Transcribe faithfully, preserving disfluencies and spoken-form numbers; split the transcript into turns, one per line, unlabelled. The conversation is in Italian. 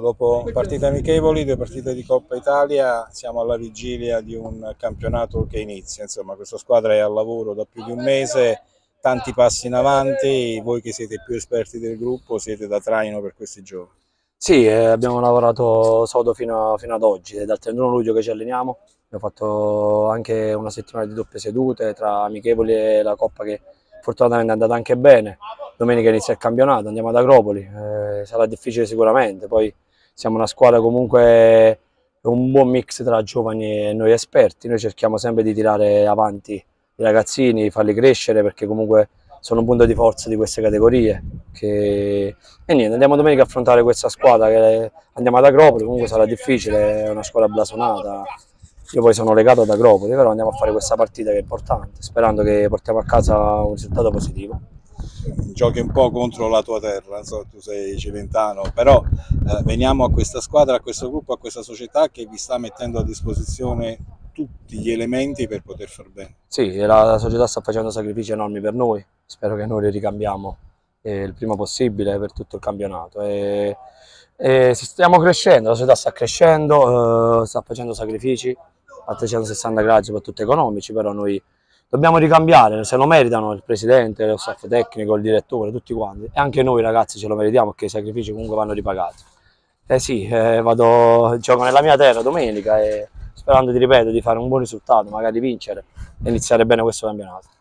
Dopo partite amichevoli, due partite di Coppa Italia, siamo alla vigilia di un campionato che inizia. Insomma, questa squadra è al lavoro da più di un mese, tanti passi in avanti, voi che siete più esperti del gruppo siete da traino per questi giorni.
Sì, eh, abbiamo lavorato sodo fino, fino ad oggi, è dal trentuno luglio che ci alleniamo, abbiamo fatto anche una settimana di doppie sedute tra amichevoli e la Coppa che fortunatamente è andata anche bene. Domenica inizia il campionato, andiamo ad Agropoli, eh, sarà difficile sicuramente, poi siamo una squadra comunque un buon mix tra giovani e noi esperti, noi cerchiamo sempre di tirare avanti i ragazzini, farli crescere perché comunque sono un punto di forza di queste categorie. Che... E niente, andiamo domenica a affrontare questa squadra, che andiamo ad Agropoli, comunque sarà difficile, è una squadra blasonata. Io poi sono legato ad Agropoli, però andiamo a fare questa partita che è importante, sperando che portiamo a casa un risultato positivo.
Giochi un po' contro la tua terra, so, tu sei cilentano, però eh, veniamo a questa squadra, a questo gruppo, a questa società che vi sta mettendo a disposizione tutti gli elementi per poter far bene.
Sì, la società sta facendo sacrifici enormi per noi, spero che noi li ricambiamo eh, il prima possibile per tutto il campionato. E, e stiamo crescendo, la società sta crescendo, eh, sta facendo sacrifici a trecentosessanta gradi, soprattutto economici, però noi dobbiamo ricambiare, se lo meritano il presidente, lo staff tecnico, il direttore, tutti quanti, e anche noi ragazzi ce lo meritiamo perché i sacrifici comunque vanno ripagati. Eh sì, eh, vado, gioco nella mia terra domenica e sperando, ti ripeto, di fare un buon risultato, magari vincere e iniziare bene questo campionato.